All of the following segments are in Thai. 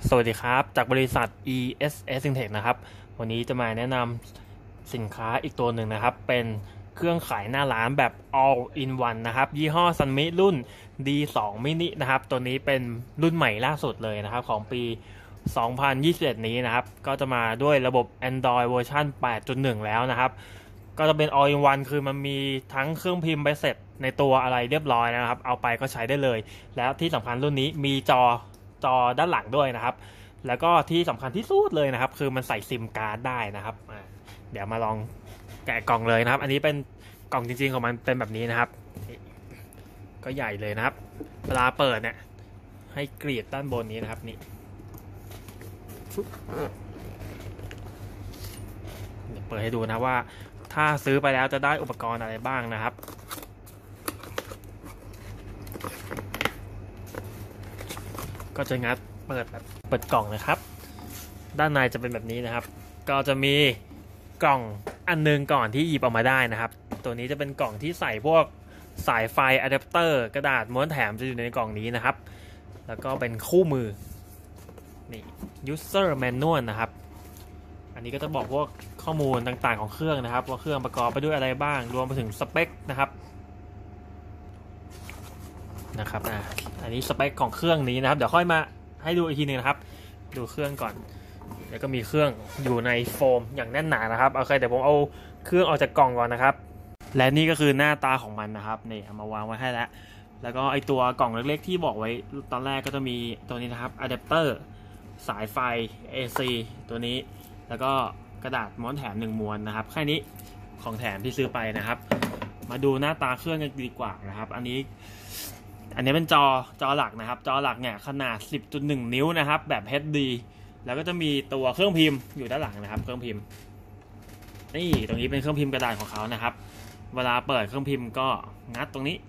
สวัสดีครับจากบริษัท ESS Intech นะครับวันนี้จะมาแนะนำสินค้าอีกตัวหนึ่งนะครับเป็นเครื่องขายหน้าร้านแบบ all in one นะครับยี่ห้อ Sunmi รุ่น D2 mini นะครับตัวนี้เป็นรุ่นใหม่ล่าสุดเลยนะครับของปี 2021 นี้นะครับก็จะมาด้วยระบบ Android เวอร์ชัน 8.1 แล้วนะครับก็จะเป็น all in one คือมันมีทั้งเครื่องพิมพ์ใบเสร็จในตัวอะไรเรียบร้อยนะครับเอาไปก็ใช้ได้เลยแล้วที่สำคัญรุ่นนี้มีจอด้านหลังด้วยนะครับแล้วก็ที่สำคัญที่สุดเลยนะครับคือมันใส่ซิมการ์ดได้นะครับเดี๋ยวมาลองแกะกล่องเลยนะครับอันนี้เป็นกล่องจริงๆของมันเป็นแบบนี้นะครับก็ใหญ่เลยนะครับเวลาเปิดเนี่ยให้กรีดด้านบนนี้นะครับนี่เดี๋ยวเปิดให้ดูนะว่าถ้าซื้อไปแล้วจะได้อุปกรณ์อะไรบ้างนะครับก็จะงัดเปิดกล่องนะครับด้านในจะเป็นแบบนี้นะครับก็จะมีกล่องอันนึงก่อนที่หยิบออกมาได้นะครับตัวนี้จะเป็นกล่องที่ใส่พวกสายไฟอะแดปเตอร์กระดาษม้วนแถมจะอยู่ในกล่องนี้นะครับแล้วก็เป็นคู่มือนี่ user manual นะครับอันนี้ก็จะบอกพวกข้อมูลต่างๆของเครื่องนะครับว่าเครื่องประกอบไปด้วยอะไรบ้างรวมไปถึงสเปคนะครับอันนี้สเปคของเครื่องนี้นะครับเดี๋ยวค่อยมาให้ดูอีกทีนึงนะครับดูเครื่องก่อนแล้วก็มีเครื่องอยู่ในโฟมอย่างแน่นหนานะครับโอเคเดี๋ยวผมเอาเครื่องออกจากกล่องก่อนนะครับและนี่ก็คือหน้าตาของมันนะครับนี่เอามาวางไว้ให้แล้วก็ไอตัวกล่องเล็กๆที่บอกไว้ตอนแรกก็จะมีตัวนี้นะครับอะแดปเตอร์สายไฟ AC ตัวนี้แล้วก็กระดาษม้วนแถม1ม้วนนะครับแค่นี้ของแถมที่ซื้อไปนะครับมาดูหน้าตาเครื่องกันดีกว่านะครับอันนี้เป็นจอหลักนะครับจอหลักเนี่ยขนาด 10.1 นิ้วนะครับแบบ HD แล้วก็จะมีตัวเครื่องพิมพ์อยู่ด้านหลังนะครับเครื่องพิมพ์นี่ตรงนี้เป็นเครื่องพิมพ์กระดาษของเขานะครับเวลาเปิดเครื่องพิมพ์ก็งัดตรงนี้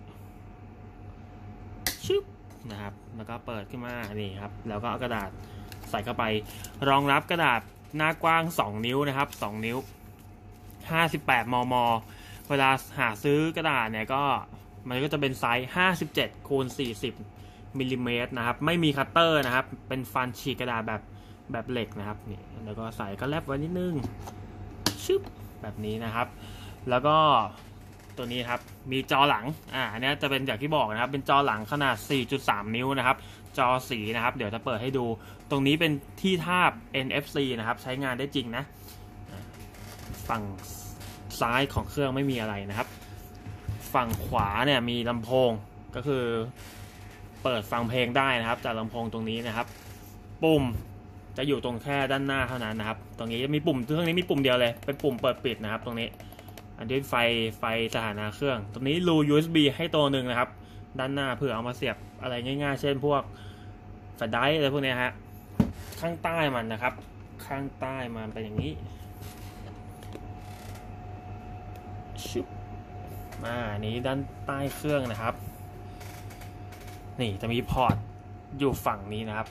ชึบนะครับแล้วก็เปิดขึ้นมานี่ครับแล้วก็เอากระดาษใส่เข้าไปรองรับกระดาษหน้ากว้าง2นิ้วนะครับ2นิ้ว58 มมเวลาหาซื้อกระดาษเนี่ยก็มันก็จะเป็นไซส์57 คูณ 40 มิลลิเมตรนะครับไม่มีคัตเตอร์นะครับเป็นฟันฉีกกระดาษแบบเหล็กนะครับนี่แล้วก็ใส่ก็แลบไว้นิดนึงชึบแบบนี้นะครับแล้วก็ตัวนี้ครับมีจอหลังอันนี้จะเป็นอย่างที่บอกนะครับเป็นจอหลังขนาด 4.3 นิ้วนะครับจอสีนะครับเดี๋ยวจะเปิดให้ดูตรงนี้เป็นที่ทาบ NFC นะครับใช้งานได้จริงนะฝั่งซ้ายของเครื่องไม่มีอะไรนะครับฝั่งขวาเนี่ยมีลำโพงก็คือเปิดฟังเพลงได้นะครับจากลำโพงตรงนี้นะครับปุ่มจะอยู่ตรงแค่ด้านหน้าเท่านั้นนะครับตรงนี้จะมีปุ่มเครื่องนี้มีปุ่มเดียวเลยเป็นปุ่มเปิดปิดนะครับตรงนี้อันนี้ไฟสถานะเครื่องตรงนี้รู USB ให้ตัวหนึ่งนะครับด้านหน้าเผื่อเอามาเสียบอะไรง่ายๆเช่นพวกแฟลชไดรฟ์อะไรพวกนี้ฮะข้างใต้มันนะครับข้างใต้มันเป็นอย่างนี้ชุบนี้ด้านใต้เครื่องนะครับนี่จะมีพอร์ตอยู่ฝั่งนี้นะครับ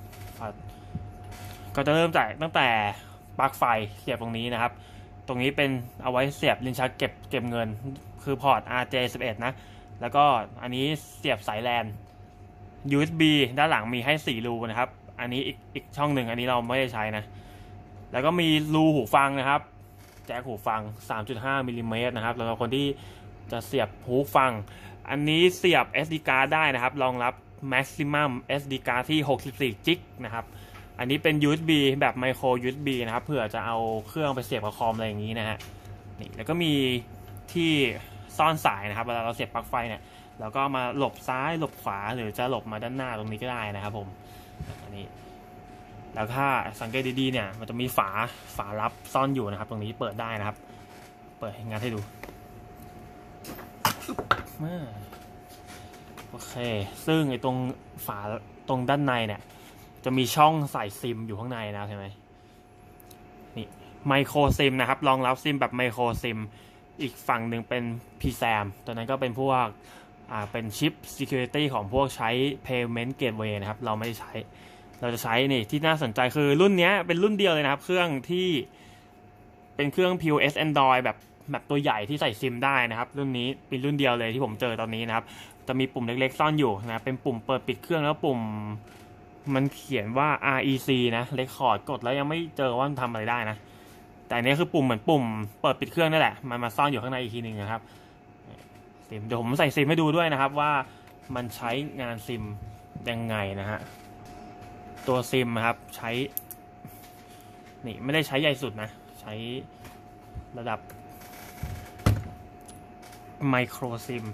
ก็จะเริ่มจากตั้งแต่ปลั๊กไฟเสียบตรงนี้นะครับตรงนี้เป็นเอาไว้เสียบลิ้นชักเก็บเงินคือพอร์ต RJ11 นะแล้วก็อันนี้เสียบสายแลน USB ด้านหลังมีให้4รูนะครับอันนี้อีกช่องหนึ่งอันนี้เราไม่ได้ใช้นะแล้วก็มีรูหูฟังนะครับแจ็คหูฟัง 3.5 มิลลิเมตรนะครับสำหรับคนที่จะเสียบหูฟังอันนี้เสียบ SD card ได้นะครับรองรับ maximum SD card ที่64 จิกนะครับอันนี้เป็น USB แบบ micro USB นะครับเผื่อจะเอาเครื่องไปเสียบกับคอมอะไรอย่างนี้นะฮะนี่แล้วก็มีที่ซ่อนสายนะครับเวลาเราเสียบปลั๊กไฟเนี่ยแล้วก็มาหลบซ้ายหลบขวาหรือจะหลบมาด้านหน้าตรงนี้ก็ได้นะครับผมอันนี้แล้วถ้าสังเกตดีๆเนี่ยมันจะมีฝาลับซ่อนอยู่นะครับตรงนี้เปิดได้นะครับเปิดงานให้ดูโอเคซึ่งไอ้ตรงฝาตรงด้านในเนี่ยจะมีช่องใส่ซิมอยู่ข้างในนะใช่ไหมนี่ไมโครซิมนะครับรองรับซิมแบบไมโครซิมอีกฝั่งหนึ่งเป็น PSAM ตัวนั้นก็เป็นพวกเป็นชิป Security ของพวกใช้ Payment Gateway นะครับเราไม่ได้ใช้เราจะใช้นี่ที่น่าสนใจคือรุ่นนี้เป็นรุ่นเดียวเลยนะครับเครื่องที่เป็นเครื่อง POS Android แบบตัวใหญ่ที่ใส่ซิมได้นะครับรุ่นนี้เป็นรุ่นเดียวเลยที่ผมเจอตอนนี้นะครับจะมีปุ่มเล็กๆซ่อนอยู่นะเป็นปุ่มเปิดปิดเครื่องแล้วปุ่มมันเขียนว่า REC นะ Record กดแล้วยังไม่เจอว่ามันทำอะไรได้นะแต่อันนี้คือปุ่มเหมือนปุ่มเปิดปิดเครื่องนั่นแหละมันมาซ่อนอยู่ข้างในอีกทีหนึ่งนะครับซิมเดี๋ยวผมใส่ซิมให้ดูด้วยนะครับว่ามันใช้งานซิมยังไงนะฮะตัวซิมนะครับใช้นี่ไม่ได้ใช้ใหญ่สุดนะใช้ระดับไมโครซิม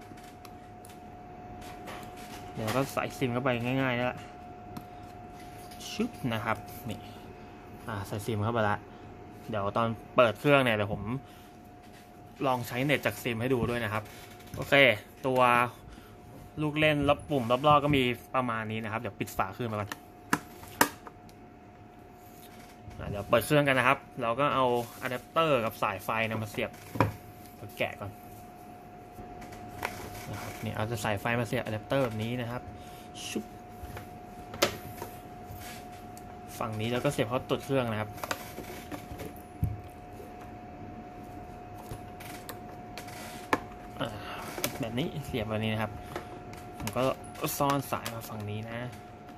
เดี๋ยวก็ใส่ซิมเข้าไปง่ายๆแล้วชึบนะครับนี่ใส่ซิมเข้าไปละเดี๋ยวตอนเปิดเครื่องเนี่ยเดี๋ยวผมลองใช้เน็ตจากซิมให้ดูด้วยนะครับโอเคตัวลูกเล่นรับปุ่มรอบๆก็มีประมาณนี้นะครับเดี๋ยวปิดฝาเครื่องไปก่อนเดี๋ยวเปิดเครื่องกันนะครับเราก็เอาอะแดปเตอร์กับสายไฟมาเสียบแกะก่อนนะครับนี่เอาจะสายไฟมาเสียบอะแดปเตอร์แบบนี้นะครับชุบฝั่งนี้แล้วก็เสียบเข้าตัวเครื่องนะครับแบบนี้เสียบแบบนี้นะครับผมก็ซ่อนสายมาฝั่งนี้นะ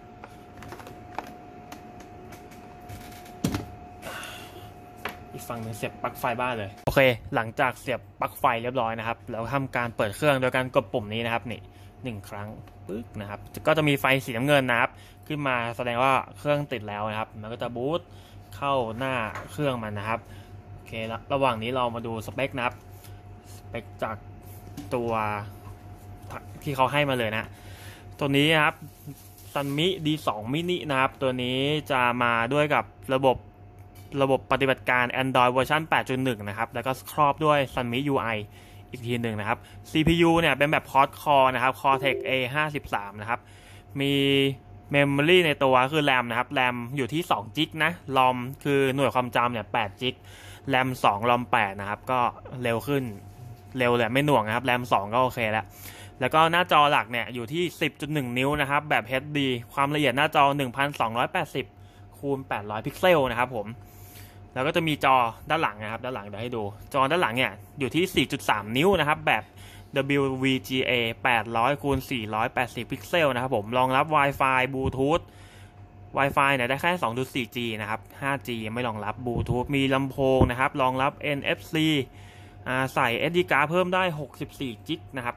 อีกฝั่งหนึ่งเสียบปลั๊กไฟบ้านเลยโอเคหลังจากเสียบปลั๊กไฟเรียบร้อยนะครับแล้วทำการเปิดเครื่องโดยการกดปุ่มนี้นะครับนี่1 ครั้งปึ๊กนะครับก็จะมีไฟสีน้ำเงินนะครับขึ้นมาแสดงว่าเครื่องติดแล้วนะครับมันก็จะบูตเข้าหน้าเครื่องมันนะครับโอเคระหว่างนี้เรามาดูสเปคนะครับสเปคจากตัวที่เขาให้มาเลยนะตัวนี้นะครับ Sunmi D2 Mini นะครับตัวนี้จะมาด้วยกับระบบปฏิบัติการ Android เวอร์ชัน 8.1 นะครับแล้วก็ครอบด้วย Sunmi UI อีกทีหนึ่งนะครับ CPU เนี่ยเป็นแบบ Quad Core นะครับ Cortex A53 นะครับมี Memory ในตัวคือ RAM นะครับ RAM อยู่ที่2 จิกนะ ROM คือหน่วยความจำเนี่ย8 จิก RAM 2 ROM 8นะครับก็เร็วขึ้นเร็วเลยไม่หน่วงนะครับ RAM 2 ก็โอเคแล้วก็หน้าจอหลักเนี่ยอยู่ที่ 10.1 นิ้วนะครับแบบ HD ความละเอียดหน้าจอ 1280 คูณ 800 พิกเซลนะครับผมแล้วก็จะมีจอด้านหลังนะครับด้านหลังเดี๋ยวให้ดูจอด้านหลังเนี่ยอยู่ที่ 4.3 นิ้วนะครับแบบ WVGA 800 คูณ 480 พิกเซลนะครับผมรองรับ Wi-Fi Bluetooth Wi-Fi เนี่ยได้แค่ 2.4G นะครับ 5G ยังไม่รองรับบลูทูธมีลำโพงนะครับรองรับ NFC ใส่ SD card เพิ่มได้64 จิกนะครับ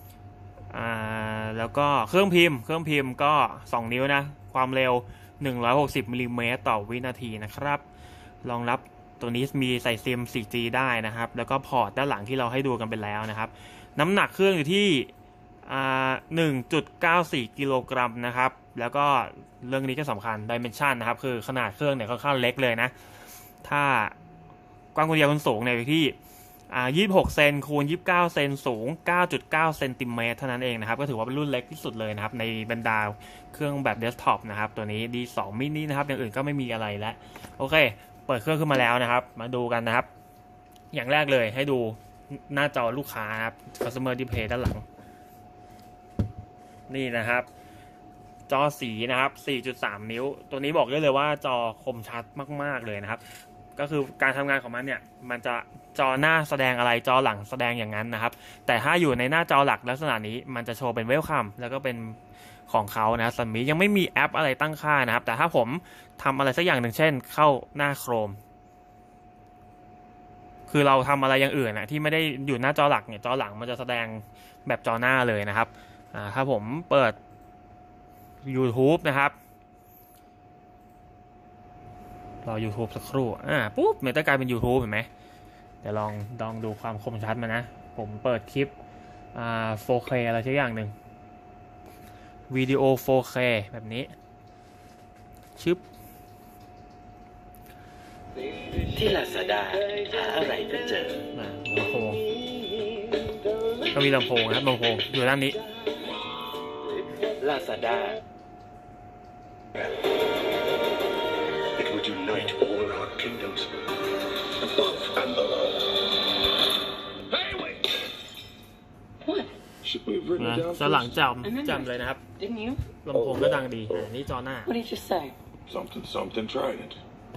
แล้วก็เครื่องพิมพ์ก็2 นิ้วนะความเร็ว160มิลลิเมตรต่อวินาทีนะครับรองรับตัวนี้มีใส่ซิม 4G ได้นะครับแล้วก็พอร์ตด้านหลังที่เราให้ดูกันไปแล้วนะครับน้ำหนักเครื่องอยู่ที่1.94 กิโลกรัมนะครับแล้วก็เรื่องนี้ก็สำคัญ Dimension นะครับคือขนาดเครื่องเนี่ยค่อนข้างเล็กเลยนะถ้ากว้างคูณยาวคูณสูงเนี่ยอยู่ที่26 เซนคูณ29 เซนสูง 9.9 เซนติเมตรเท่านั้นเองนะครับก็ถือว่าเป็นรุ่นเล็กที่สุดเลยนะครับในบรรดาเครื่องแบบเดสก์ท็อปนะครับตัวนี้ D2 mini นะครับอย่างอื่นก็ไม่มีอะไรแล้วโอเคเปิดเครื่องขึ้นมาแล้วนะครับมาดูกันนะครับอย่างแรกเลยให้ดูหน้าจอลูกค้าครับ Customer Display ด้านหลังนี่นะครับจอสีนะครับ 4.3 นิ้วตัวนี้บอกได้เลยว่าจอคมชัดมากๆเลยนะครับก็คือการทำงานของมันเนี่ยมันจะจอหน้าแสดงอะไรจอหลังแสดงอย่างนั้นนะครับแต่ถ้าอยู่ในหน้าจอหลักลักษณะนี้มันจะโชว์เป็นเวลคัมแล้วก็เป็นของเขานะซันมิยังไม่มีแอปอะไรตั้งค่านะครับแต่ถ้าผมทำอะไรสักอย่างหนึ่งเช่นเข้าหน้าโครมคือเราทำอะไรอย่างอื่นนะที่ไม่ได้อยู่หน้าจอหลักเนี่ยจอหลังมันจะแสดงแบบจอหน้าเลยนะครับถ้าผมเปิด YouTube นะครับรอ YouTube สักครู่ปุ๊บมันจะกลายเป็น YouTube เห็นไหมเดี๋ยวลองดูความคมชัดมานะผมเปิดคลิป4K อะไรสักอย่างหนึ่งวิดีโอ 4K แบบนี้ชึบที่ Lazada หาอะไรก็เจอลำโพงก็มีลำโพงนะครับลำโพงอยู่ด้านนี้ Lazada It would unite all our kingdoms above and below Hey wait What Should we bring it down จะหลังจำเลยนะครับ Didn't you ลำโพงก็ดังดีนี่จอหน้า What did you say Something tried it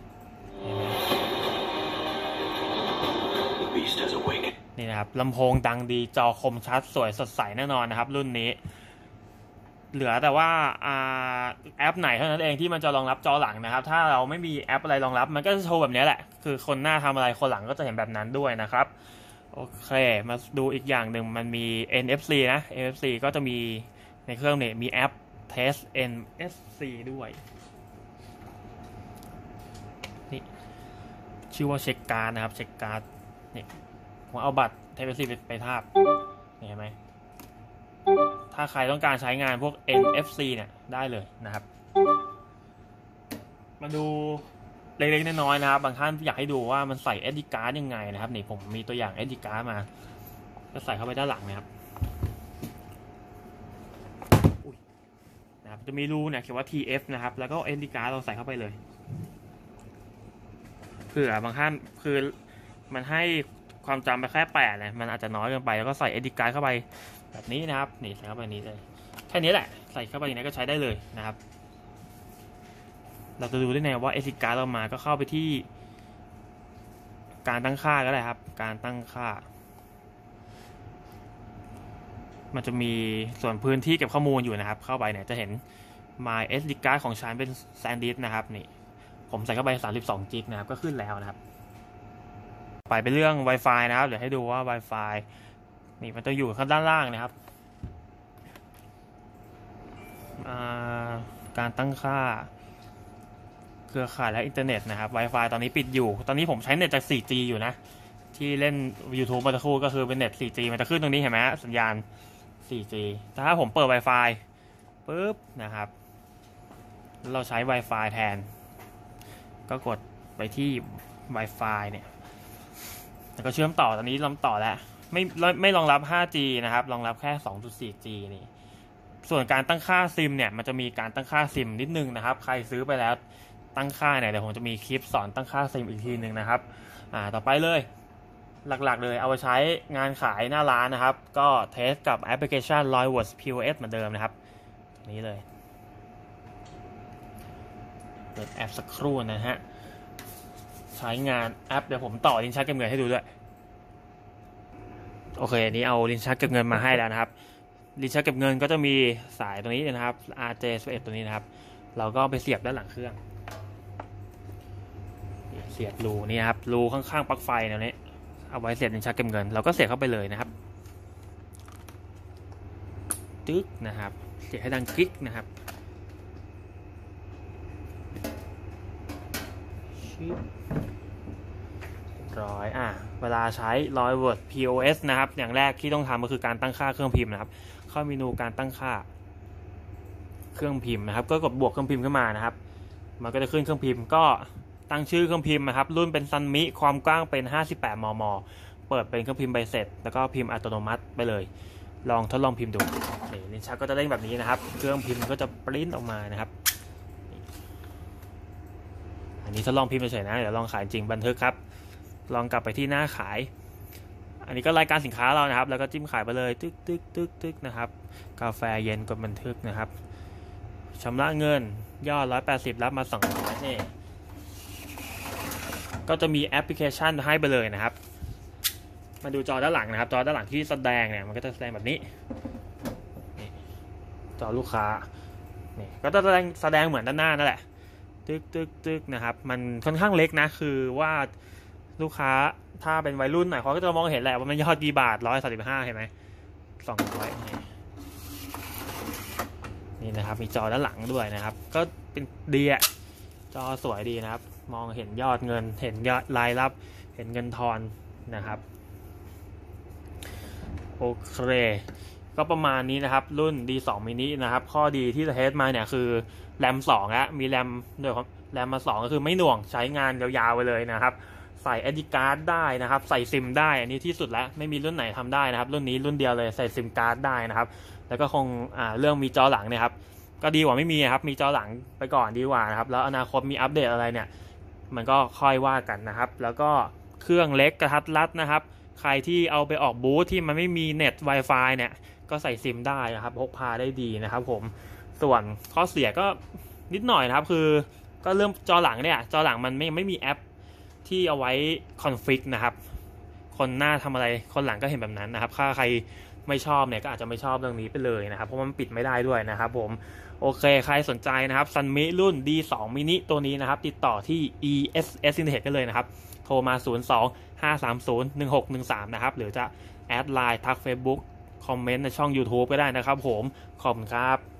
The beast has awakened นี่นะครับลำโพงดังดีจอคมชัดสวยสดใสแน่นอนนะครับรุ่นนี้เหลือแต่ว่าแอปไหนเท่านั้นเองที่มันจะรองรับจอหลังนะครับถ้าเราไม่มีแอปอะไรรองรับมันก็จะโชว์แบบนี้แหละคือคนหน้าทำอะไรคนหลังก็จะเห็นแบบนั้นด้วยนะครับโอเคมาดูอีกอย่างหนึ่งมันมี NFC นะ NFC ก็จะมีในเครื่องเนี่ยมีแอป Test NFC ด้วยนี่ชื่อว่าเช็คการ์ดนะครับเช็คการ์ดนี่ผมเอาบัตร Type-C ไปทาบเห็นไหมถ้าใครต้องการใช้งานพวก NFC เนี่ยได้เลยนะครับมาดูเล็กๆน้อยๆนะครับบางท่านอยากให้ดูว่ามันใส่ SD card ยังไงนะครับนี่ผมมีตัวอย่าง SD card มาก็ใส่เข้าไปด้านหลังนะครับนะครับจะมีรูเนี่ยเขียนว่า TF นะครับแล้วก็ SD card เราใส่เข้าไปเลยเผื่อบางท่านคือมันให้ความจำไปแค่8เลยมันอาจจะน้อยเกินไปแล้วก็ใส่ SD card เข้าไปแบบนี้นะครับนี่ใส่เข้าไปนี้เลยแค่นี้แหละใส่เข้าไปอย่างนี้ก็ใช้ได้เลยนะครับเราจะดูได้ไงว่า SD card เรามาก็เข้าไปที่การตั้งค่าก็ได้ครับการตั้งค่ามันจะมีส่วนพื้นที่เก็บข้อมูลอยู่นะครับเข้าไปเนี่ยจะเห็น my SD card ของฉันเป็น SanDisk นะครับนี่ผมใส่เข้าไป32 GB นะครับก็ขึ้นแล้วนะครับไปเป็นเรื่อง Wi-Fi นะครับเดี๋ยวให้ดูว่า Wi-Fi นี่มันจะอยู่ข้างด้านล่างนะครับการตั้งค่าเครือข่ายและอินเทอร์เน็ตนะครับ Wi-Fi ตอนนี้ปิดอยู่ตอนนี้ผมใช้เน็ตจาก 4G อยู่นะที่เล่น YouTube มาตะคู่ก็คือเป็นเน็ต 4G มันจะขึ้นตรงนี้เห็นไหมสัญญาณ 4G แต่ถ้าผมเปิด Wi-Fi ปุ๊บนะครับเราใช้ Wi-Fi แทนก็กดไปที่ Wi-Fi เนี่ยแล้วก็เชื่อมต่อตอนนี้ต่อแล้วไม่รองรับ 5G นะครับรองรับแค่ 2.4G นี่ส่วนการตั้งค่าซิมเนี่ยมันจะมีการตั้งค่าซิมนิดนึงนะครับใครซื้อไปแล้วตั้งค่าเนี่ยเดี๋ยวผมจะมีคลิปสอนตั้งค่าซิมอีกทีนึงนะครับต่อไปเลยหลักๆเลยเอาไปใช้งานขายหน้าร้านนะครับก็เทสกับแอปพลิเคชัน Loywords POS เหมือนเดิมนะครับนี้เลยเปิดแอปสักครู่นะฮะใช้งานแอปเดี๋ยวผมต่อลิ้นชักเก็บเงินให้ดูด้วยโอเคอันนี้เอาลิ้นชักเก็บเงินมาให้แล้วนะครับลิ้นชักเก็บเงินก็จะมีสายตัวนี้นะครับ RJ11 ตัวนี้นะครับเราก็ไปเสียบด้านหลังเครื่องเสียบรูนี่ครับรูข้างๆปลั๊กไฟตรงนี้เอาไว้เสียบลิ้นชักเก็บเงินเราก็เสียบเข้าไปเลยนะครับตึ๊กนะครับเสียบให้ดังคลิกนะครับร้อยเวลาใช้ Loywords POS นะครับอย่างแรกที่ต้องทำก็คือการตั้งค่าเครื่องพิมพ์นะครับเข้าเมนูการตั้งค่าเครื่องพิมพ์นะครับก็กดบวกเครื่องพิมพ์ขึ้นมานะครับมันก็จะขึ้นเครื่องพิมพ์ก็ตั้งชื่อเครื่องพิมพ์นะครับรุ่นเป็นซันมิความกว้างเป็น58 มม.เปิดเป็นเครื่องพิมพ์ใบเสร็จแล้วก็พิมพ์อัตโนมัติไปเลยลองทดลองพิมพ์ดูลิ้นชักก็จะเด้งแบบนี้นะครับเครื่องพิมพ์ก็จะปริ้นออกมานะครับอันนี้ทดลองพิมพ์เฉยๆนะเดี๋ยวลองขายจริงบันทึกครับลองกลับไปที่หน้าขายอันนี้ก็รายการสินค้าเรานะครับแล้วก็จิ้มขายไปเลยตึกนะครับกาแฟเย็นกดบันทึกนะครับชำระเงินยอด180รับมา200นี่ก็จะมีแอปพลิเคชันให้ไปเลยนะครับมาดูจอด้านหลังนะครับจอด้านหลังที่แสดงเนี่ยมันก็จะแสดงแบบนี้จอลูกค้านี่ก็จะแสดงเหมือนด้านหน้านั่นแหละตึกนะครับมันค่อนข้างเล็กนะคือว่าลูกค้าถ้าเป็นวัยรุ่นหน่อยเขาก็จะมองเห็นแหละว่ามันยอดกี่บาท135เห็นไหม200นี่นะครับมีจอด้านหลังด้วยนะครับก็เป็นดีอะจอสวยดีนะครับมองเห็นยอดเงินเห็นยอดรายรับเห็นเงินทอนนะครับโอเคก็ประมาณนี้นะครับรุ่น D2 mini นะครับข้อดีที่จะเทสมาเนี่ยคือแรม2แล้วมีแรมด้วยแรมมา2ก็คือไม่หน่วงใช้งานยาวๆไปเลยนะครับใส่ SD card ได้นะครับใส่ซิมได้อันนี้ที่สุดแล้วไม่มีรุ่นไหนทำได้นะครับรุ่นนี้รุ่นเดียวเลยใส่ซิมการ์ดได้นะครับแล้วก็คงเรื่องมีจอหลังเนี่ยครับก็ดีกว่าไม่มีครับมีจอหลังไปก่อนดีกว่านะครับแล้วอนาคตมีอัปเดตอะไรเนี่ยมันก็ค่อยว่ากันนะครับแล้วก็เครื่องเล็กกระทัดรัดนะครับใครที่เอาไปออกบูธที่มันไม่มีเน็ต Wi-Fi เนี่ยก็ใส่ซิมได้นะครับพกพาได้ดีนะครับผมส่วนข้อเสียก็นิดหน่อยนะครับคือก็เริ่มจอหลังเนี่ยจอหลังมันไม่มีแอปที่เอาไว้คอนฟิกนะครับคนหน้าทำอะไรคนหลังก็เห็นแบบนั้นนะครับถ้าใครไม่ชอบเนี่ยก็อาจจะไม่ชอบเรื่องนี้ไปเลยนะครับเพราะมันปิดไม่ได้ด้วยนะครับผมโอเคใครสนใจนะครับซันมิรุ่น D2 mini ตัวนี้นะครับติดต่อที่ ESS Internet กันเลยนะครับโทรมา 02-530-1613 นะครับหรือจะแอดไลน์ทัก Facebook คอมเมนต์ในช่อง YouTube ก็ได้นะครับผมขอบคุณครับ